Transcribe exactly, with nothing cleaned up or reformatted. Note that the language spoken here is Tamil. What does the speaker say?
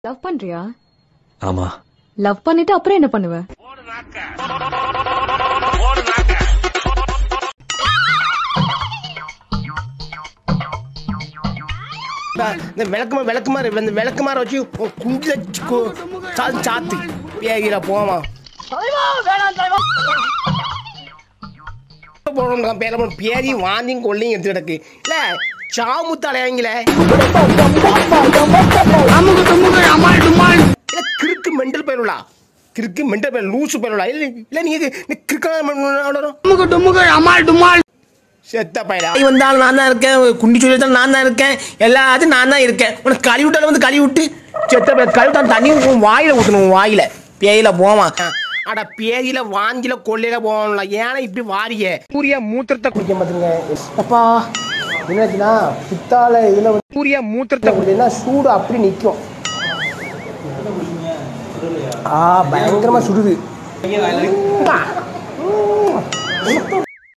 லவ் பண்றியா? ஆமா. லவ் பண்ணிட்டு அப்புறம் என்ன பண்ணுவ? இந்த விளக்குமா விளக்குமாறு இந்த விளக்குமாறு வச்சு குண்டில சாத்து பேகில போமா பேதி வாந்தியும் கொள்ளையும் எடுத்து கிடக்கு இல்ல சாமுத்து அலையாங்களே கிறுக்கு மெண்டல் பயிலுலா கிறுக்கு மெண்டல் பயிர் லூசு பயிலுலா இல்ல இல்ல நீங்க கிறுக்க செத்த பையலா வந்தாலும் நான் தான் இருக்கேன் குண்டி சொல்லி நான் தான் இருக்கேன் எல்லாத்தையும் நான் தான் இருக்கேன் உனக்கு கழுவி விட்டாலும் வந்து கழுவி விட்டு செத்த பையன் கழுவி விட்டாலும் தண்ணி வாயில ஊற்றணும் வாயில பேயில போவான் அட பேயில வாங்கில கொள்ளையில போவான்ல ஏன்னா இப்படி வாரிய சூரிய மூத்திரத்தை குடிக்க மாட்டேங்க அப்பா என்னாச்சுன்னா பித்தால இதுல சூரிய மூத்திரத்தை குடிச்சா சூடு அப்படி நிற்கும் ஆ பயங்கரமா சுடுது